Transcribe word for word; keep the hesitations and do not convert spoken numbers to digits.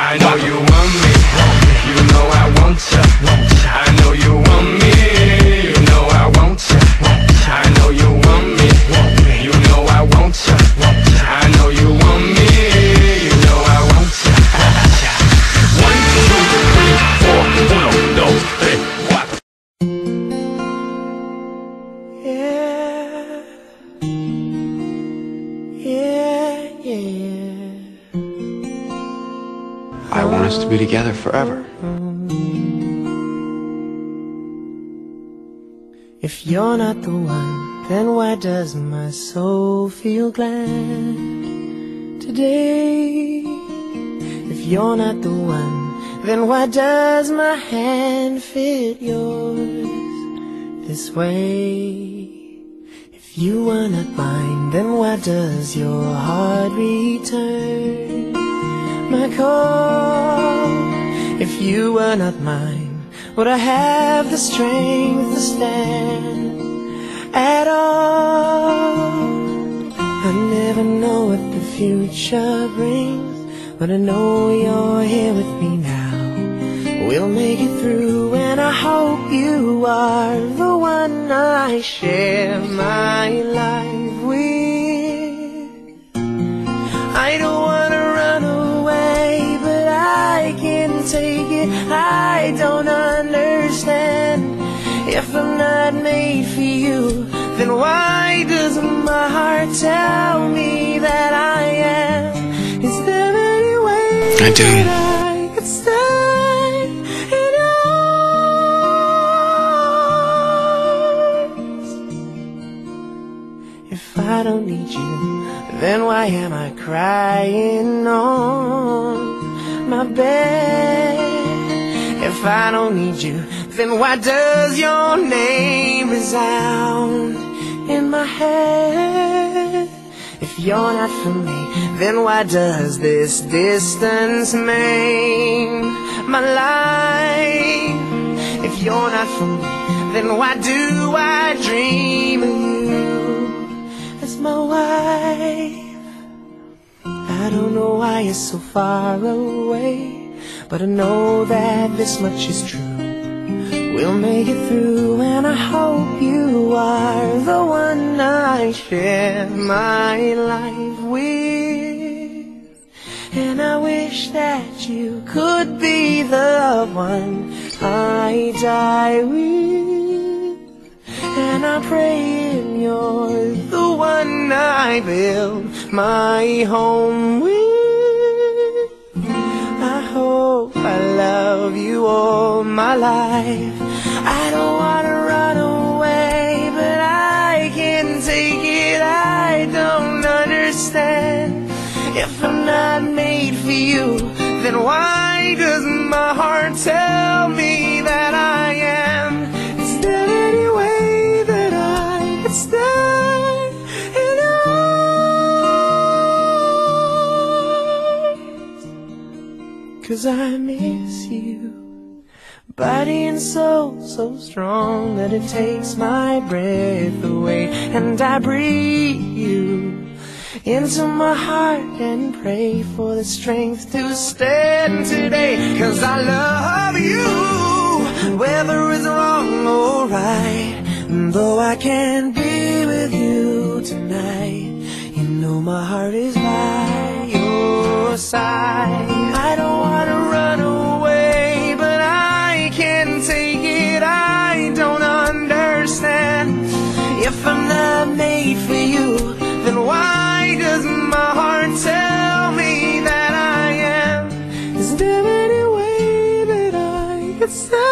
I know you want me, you know I want ya. I know you want me, you know I want ya. I know you want me, you know I want ya. I know you want me, you know I want ya. One, two, three, four, uno, dos, tres, cuatro. Yeah, yeah, yeah. I want us to be together forever. If you're not the one, then why does my soul feel glad today? If you're not the one, then why does my hand fit yours this way? If you are not mine, then why does your heart return my call? If you were not mine, would I have the strength to stand at all? I never know what the future brings, but I know you're here with me now. We'll make it through, and I hope you are the one I share my life with. I don't wanna run away, but I can't take it. I don't understand. If I'm not made for you, then why does my heart tell me that I am? Is there any way I do. that I could stay in yours? If I don't need you, then why am I crying on my bed? If I don't need you, then why does your name resound in my head? If you're not for me, then why does this distance maim my life? If you're not for me, then why do I dream of you as my wife? I don't know why you're so far away, but I know that this much is true. We'll make it through, and I hope you are the one I share my life with. And I wish that you could be the one I die with. And I'm praying you're the one I build my home with. I hope I love you all my life. I don't wanna run away, but I can't take it. I don't understand. If I'm not made for you, then why does my heart tell me that I am? Is there any way that I could stay in yours? 'Cause I miss you, body and soul so strong that it takes my breath away. And I breathe you into my heart and pray for the strength to stand today. 'Cause I love you, whether it's wrong or right. And though I can't be with you tonight, you know my heart is by your side. I don't wanna run away, but I can't take it. I don't understand. If I'm not made for you, then why does my heart tell me that I am? Is there any way that I could say